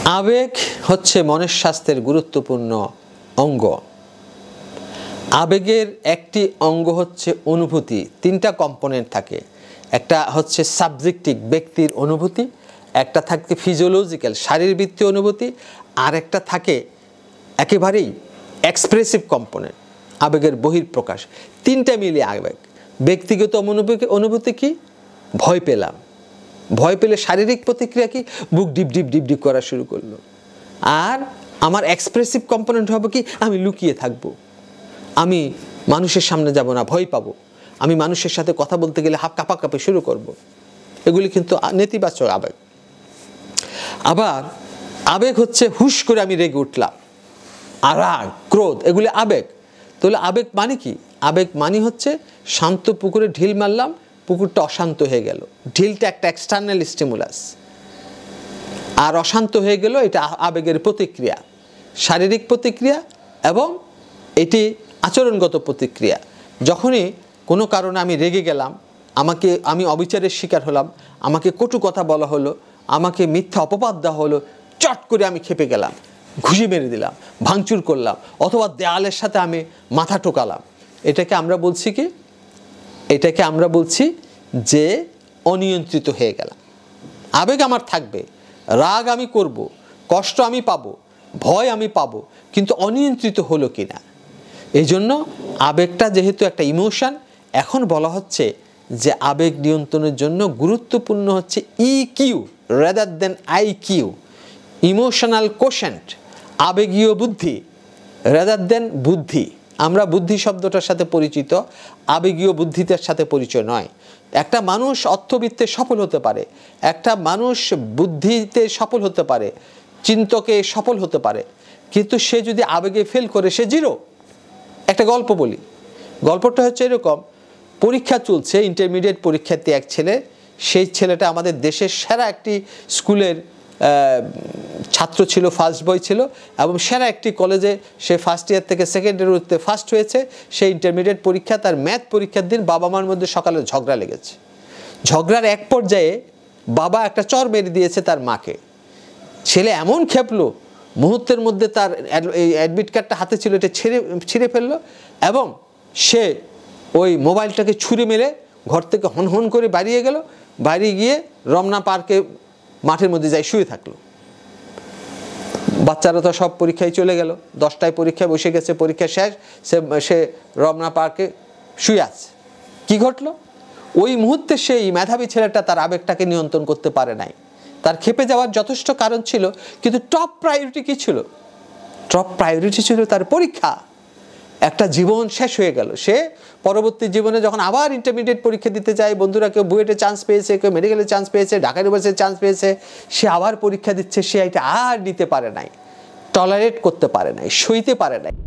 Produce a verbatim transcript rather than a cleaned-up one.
আবেগ হচ্ছে মনের স্বাস্থ্যের গুরুত্বপূর্ণ অঙ্গ। আবেগের একটি অঙ্গ হচ্ছে অনুভূতি। তিনটা কম্পোনেন্ট থাকে, একটা হচ্ছে সাবজেক্টিভ ব্যক্তির অনুভূতি, একটা থাকে ফিজিওলজিক্যাল শারীরবৃত্তীয় অনুভূতি, আর একটা থাকে একেবারেই এক্সপ্রেসিভ কম্পোনেন্ট আবেগের বহিঃপ্রকাশ। তিনটা মিলিয়ে আবেগ। ব্যক্তিগত অনুভূতি অনুভূতি কি? ভয় পেলাম, ভয় পেলে শারীরিক প্রতিক্রিয়া কি? বুক ডিপ ডিপ ডিপ ডিপ করা শুরু করলো। আর আমার এক্সপ্রেসিভ কম্পোনেন্ট হবে কি? আমি লুকিয়ে থাকবো, আমি মানুষের সামনে যাব না, ভয় পাবো, আমি মানুষের সাথে কথা বলতে গেলে হাত কাঁপাকাঁপি শুরু করব। এগুলি কিন্তু নেতিবাচক আবেগ। আবার আবেগ হচ্ছে হুশ করে আমি রেগে উঠলাম, আর রাগ, ক্রোধ, এগুলি আবেগ। তাহলে আবেগ মানে কি? আবেগ মানে হচ্ছে শান্ত পুকুরে ঢিল মারলাম, পুকুরটা অশান্ত হয়ে গেল। ঢিলটা একটা এক্সটার্নাল স্টিমুলাস, আর অশান্ত হয়ে গেল, এটা আবেগের প্রতিক্রিয়া, শারীরিক প্রতিক্রিয়া এবং এটি আচরণগত প্রতিক্রিয়া। যখনই কোনো কারণে আমি রেগে গেলাম, আমাকে আমি অবিচারের শিকার হলাম, আমাকে কটু কথা বলা হলো, আমাকে মিথ্যা অপবাদ দেওয়া হলো, চট করে আমি খেপে গেলাম, ঘুষি মেরে দিলাম, ভাঙচুর করলাম, অথবা দেয়ালের সাথে আমি মাথা ঠোকালাম, এটাকে আমরা বলছি কি? এটাকে আমরা বলছি যে অনিয়ন্ত্রিত হয়ে গেলাম। আবেগ আমার থাকবে, রাগ আমি করব, কষ্ট আমি পাবো, ভয় আমি পাবো, কিন্তু অনিয়ন্ত্রিত হলো কি না। এই জন্য আবেগটা যেহেতু একটা ইমোশন, এখন বলা হচ্ছে যে আবেগ নিয়ন্ত্রণের জন্য গুরুত্বপূর্ণ হচ্ছে E Q rather than I Q, emotional quotient, আবেগীয় বুদ্ধি রাদার দেন বুদ্ধি। আমরা বুদ্ধি শব্দটার সাথে পরিচিত, আবেগীয় বুদ্ধিতার সাথে পরিচয় নয়। একটা মানুষ অর্থবিত্তে সফল হতে পারে, একটা মানুষ বুদ্ধিতে সফল হতে পারে, চিন্তকে সফল হতে পারে, কিন্তু সে যদি আবেগে ফেল করে সে জিরো। একটা গল্প বলি, গল্পটা হচ্ছে এরকম। পরীক্ষা চলছে, ইন্টারমিডিয়েট পরীক্ষার্থী এক ছেলে, সেই ছেলেটা আমাদের দেশের সেরা একটি স্কুলের ছাত্র ছিল, ফার্স্ট বয় ছিল, এবং সেরা একটি কলেজে সে ফার্স্ট ইয়ার থেকে সেকেন্ড ইয়ার উঠতে ফার্স্ট হয়েছে। সেই ইন্টারমিডিয়েট পরীক্ষা, তার ম্যাথ পরীক্ষার দিন বাবা মার মধ্যে সকালে ঝগড়া লেগেছে। ঝগড়ার এক পর্যায়ে বাবা একটা চর মেরে দিয়েছে তার মাকে। ছেলে এমন খেপলো, মুহূর্তের মধ্যে তার এই অ্যাডমিট কার্ডটা হাতে ছিল, এটা ছিঁড়ে ছিঁড়ে ফেললো, এবং সে ওই মোবাইলটাকে ছুঁড়ে মেরে ঘর থেকে হন হন করে বাড়িয়ে গেল। বাড়ি গিয়ে রমনা পার্কে মাঠের মধ্যে যাই শুয়ে থাকলো। বাচ্চারা তো সব পরীক্ষায় চলে গেল, দশটায় পরীক্ষায় বসে গেছে, পরীক্ষা শেষ, সে সে রমনা পার্কে শুয়ে আছে। কি ঘটলো? ওই মুহূর্তে সেই মেধাবী ছেলেটা তার আবেগটাকে নিয়ন্ত্রণ করতে পারে নাই। তার খেপে যাওয়ার যথেষ্ট কারণ ছিল, কিন্তু টপ প্রায়োরিটি কি ছিল? টপ প্রায়োরিটি ছিল তার পরীক্ষা। একটা জীবন শেষ হয়ে গেল। সে পরবর্তী জীবনে যখন আবার ইন্টারমিডিয়েট পরীক্ষা দিতে যায়, বন্ধুরা কেউ বুয়েটে চান্স পেয়েছে, কেউ মেডিকেলে চান্স পেয়েছে, ঢাকা ইউনিভার্সিটিতে চান্স পেয়েছে, সে আবার পরীক্ষা দিচ্ছে, সে এটা আর নিতে পারে নাই, টলারেট করতে পারে নাই, সইতে পারে নাই।